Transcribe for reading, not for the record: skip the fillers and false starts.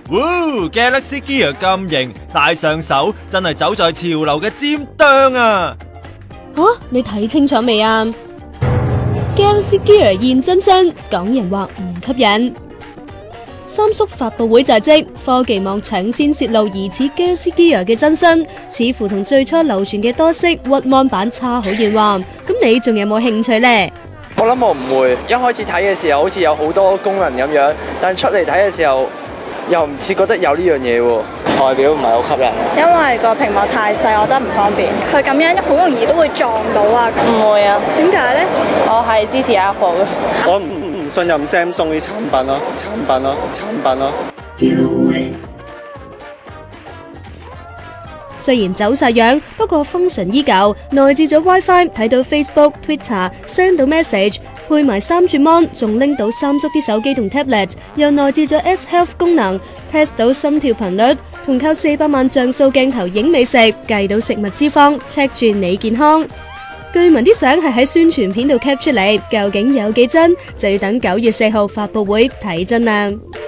哇 ！Galaxy Gear 咁型，戴上手真係走在潮流嘅尖端啊！ 你睇清楚未啊 ？Galaxy Gear 現真身，港人話唔吸引。三叔發佈會在即，科技網搶先泄露疑似 Galaxy Gear 嘅真身，似乎同最初流傳嘅多色屈芒版差好遠喎。咁你仲有冇興趣呢？ 我諗我唔會，一開始睇嘅時候好似有好多功能咁樣，但出嚟睇嘅時候又唔似覺得有呢樣嘢喎。外表唔係好吸引， 因為個屏幕太細，我覺得唔方便。佢咁樣好容易都會撞到啊！ 唔會啊？ 點解呢？ 我係支持 Apple 嘅。 我唔信任 Samsung 啲產品咯。 雖然走晒樣，不過 function 依舊，內置咗 WiFi， 睇到 Facebook、Twitter、send 到 message， 配埋3轉 mon， 仲拎到三叔啲手機同 tablet， 又內置咗 S Health 功能 ，test 到心跳頻率，同靠400萬像素鏡頭影美食，計到食物脂肪 ，check 住你健康。據聞啲相係喺宣傳片度 cap 出嚟，究竟有幾真，就要等9月4號發佈會睇真啦。